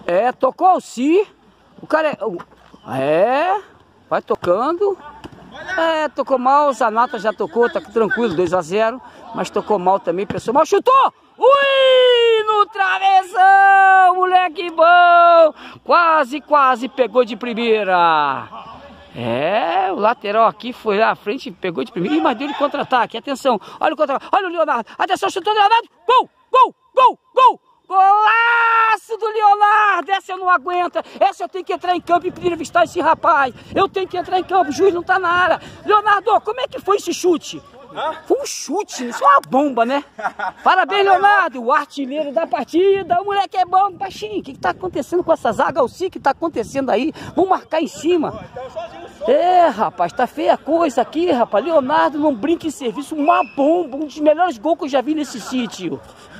É, tocou o Si. O cara vai tocando. É, tocou mal, o Zanata já tocou, tá tranquilo, 2 a 0. Mas tocou mal também, pessoal. Mal chutou! Ui, no travessão, moleque bom! Quase pegou de primeira. É, o lateral aqui foi lá à frente, pegou de primeira. Ih, mas deu de contra-ataque, atenção. Olha o contra-ataque, olha o Leonardo. Atenção, chutou o Leonardo. Gol, gol, gol, gol. Golaço do Leonardo! Essa eu não aguento. Essa eu tenho que entrar em campo e entrevistar esse rapaz. Eu tenho que entrar em campo, o juiz não tá na área. Leonardo, como é que foi esse chute? Foi um chute, isso é uma bomba, né? Parabéns, Leonardo, o artilheiro da partida. O moleque é bom, baixinho. O que tá acontecendo com essa zaga? O que tá acontecendo aí? Vamos marcar em cima. É, rapaz, tá feia a coisa aqui, rapaz. Leonardo não brinca em serviço, uma bomba, um dos melhores gols que eu já vi nesse sítio.